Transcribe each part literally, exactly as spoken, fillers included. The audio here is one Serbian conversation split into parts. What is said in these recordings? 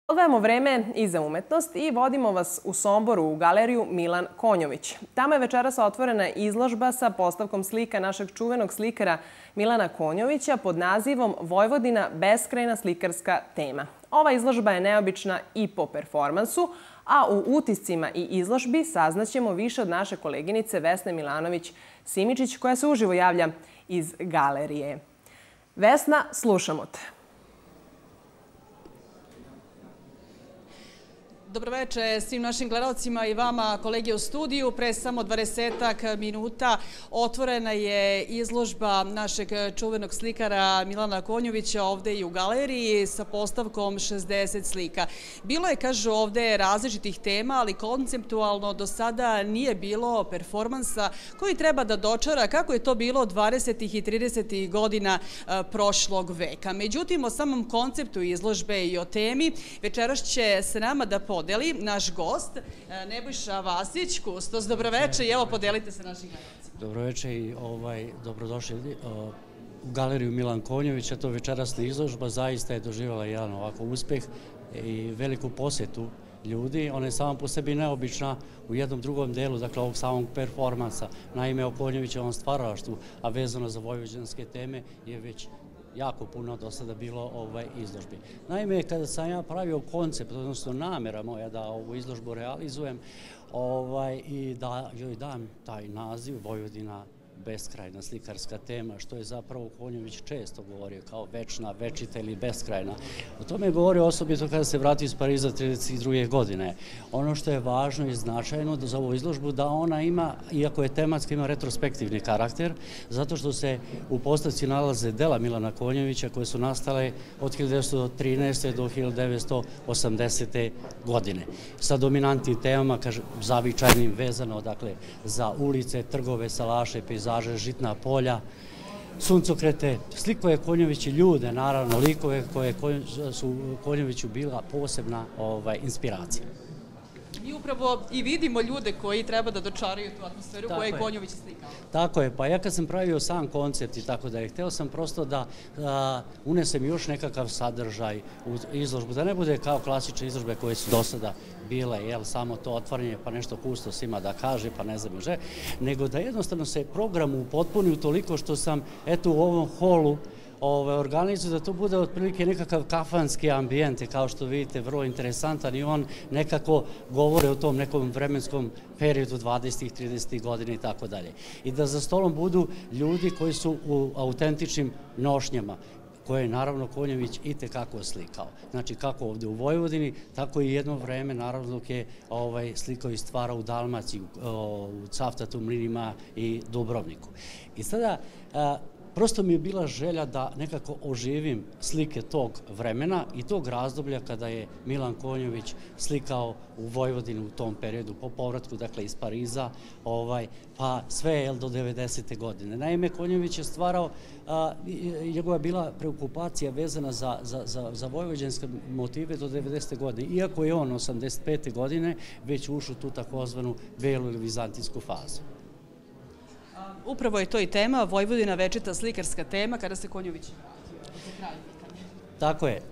Odvajamo vreme i za umetnost i vodimo vas u Somboru u galeriju Milan Konjović. Tamo je večeras otvorena izložba sa postavkom slika našeg čuvenog slikara Milana Konjovića pod nazivom Vojvodina – beskrajna slikarska tema. Ova izložba je neobična i po performansu, a u utiscima i izložbi saznaćemo više od naše koleginice Vesne Milanović-Simičić koja se uživo javlja iz galerije. Vesna, slušamo te. Dobroveče svim našim gledalcima i vama, kolege u studiju. Pre samo dvadesetak minuta otvorena je izložba našeg čuvenog slikara Milana Konjovića ovde i u galeriji sa postavkom šezdeset slika. Bilo je, kažu ovde, različitih tema, ali konceptualno do sada nije bilo performansa koji treba da dočara kako je to bilo dvadesetih i tridesetih godina prošlog veka. Međutim, o samom konceptu izložbe i o temi večeras će se nama da podeli naš gost, Nebojša Vasić, kustos. Dobroveče i evo podelite se našim gledalcima. Dobroveče i dobrodošli u galeriju Milan Konjović. To večerasna izložba zaista je doživjela jedan ovako uspeh i veliku posjetu ljudi. Ona je sama po sebi neobična u jednom drugom delu, dakle ovog samog performansa. Naime, o Konjovićevom stvaralaštvu, a vezano za vojvođanske teme, je već jako puno do sada bilo ovaj izložbi. Naime, kada sam ja pravio koncept, odnosno namera moja da ovu izložbu realizujem i da joj dam taj naziv Vojvodina – beskrajna slikarska tema, što je zapravo Konjović često govorio kao večna, večita ili beskrajna. O tome je govorio osobito kada se vratio iz Pariza trideset druge godine. Ono što je važno i značajno za ovu izložbu da ona ima, iako je tematska, ima retrospektivni karakter, zato što se u postavci nalaze dela Milana Konjovića koje su nastale od hiljadu devetsto trinaeste. do hiljadu devetsto osamdesete. godine. Sa dominantnim temama, zavičajnim vezano, dakle, za ulice, trgove, salaše, pejzaže, žitna polja, suncokrete. Slikao je Konjović i ljude, naravno, likove koje su Konjoviću bila posebna inspiracija. Mi upravo i vidimo ljude koji treba da dočaraju tu atmosferu koju je Konjović slikao. Tako je, pa ja kad sam pravio sam koncept i tako da je, hteo sam prosto da unesem još nekakav sadržaj u izložbu, da ne bude kao klasične izložbe koje su do sada bile, jel, samo to otvaranje pa nešto kustos ima da kaže, pa ne znam že, nego da jednostavno se program upotpuni toliko što sam, eto, u ovom holu organizuju da to bude otprilike nekakav kafanski ambijent, kao što vidite, vrlo interesantan i on nekako govore o tom nekom vremenskom periodu dvadesetih, tridesetih godina i tako dalje. I da za stolom budu ljudi koji su u autentičnim nošnjama, koje je naravno Konjović i tekako slikao. Znači kako ovde u Vojvodini, tako i jedno vreme, naravno dok je slikao i stvara u Dalmaciji, u Cavtatu, Mlinima i Dubrovniku. I sada, prosto mi je bila želja da nekako oživim slike tog vremena i tog razdoblja kada je Milan Konjović slikao u Vojvodini u tom periodu, po povratku, dakle, iz Pariza, pa sve do devedesete. godine. Naime, Konjović je stvarao, njegova bila preokupacija vezana za vojvođanske motive do devedesete. godine, iako je on osamdeset pete. godine već ušao tu takozvanu belu ili vizantijsku fazu. Upravo je to i tema, Vojvodina – večita slikarska tema, kada se Konjović vratio. Tako je.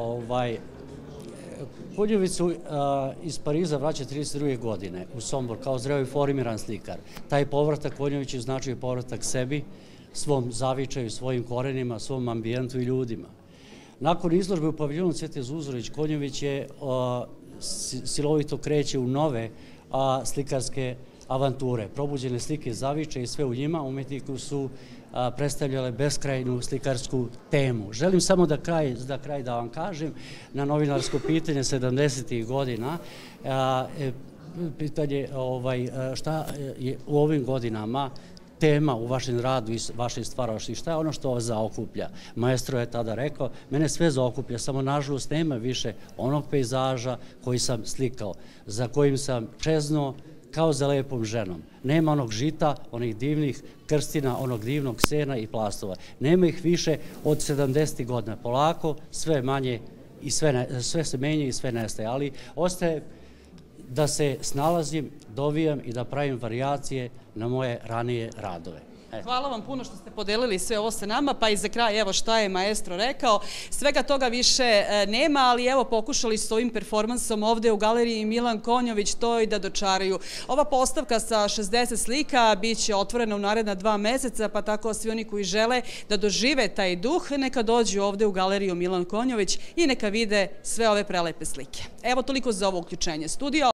Konjović se iz Pariza vraća trideset druge. godine u Sombor kao zreo i formiran slikar. Taj povratak Konjović je značio povratak sebi, svom zavičaju, svojim korenima, svom ambijentu i ljudima. Nakon izložbe u paviljonu Cvete Zuzorić, Konjović je silovito kreće u nove slikarske avanture, probuđene slike zavičaja i sve u njima, umetniku su predstavljale beskrajnu slikarsku temu. Želim samo da kraj da vam kažem, na novinarsko pitanje sedamdesetih. godina, pitanje šta je u ovim godinama tema u vašem radu i vašem stvaralaštvu, šta je ono što vas zaokuplja. Maestro je tada rekao, mene sve zaokuplja, samo nažalost nema više onog pejzaža koji sam slikao, za kojim sam čeznuo kao za lepom ženom. Nema onog žita, onih divnih krstina, onog divnog sena i plastova. Nema ih više od sedamdesetih. godina. Polako, sve manje i sve se menja i sve nestaje, ali ostaje da se snalazim, dovijam i da pravim varijacije na moje ranije radove. Hvala vam puno što ste podelili sve ovo sa nama, pa i za kraj, evo šta je maestro rekao. Svega toga više nema, ali evo pokušali su ovim performansom ovde u galeriji Milan Konjović to i da dočaraju. Ova postavka sa šezdeset slika biće otvorena u naredna dva meseca, pa tako svi oni koji žele da dožive taj duh, neka dođu ovde u galeriju Milan Konjović i neka vide sve ove prelepe slike. Evo toliko za ovo uključenje studio.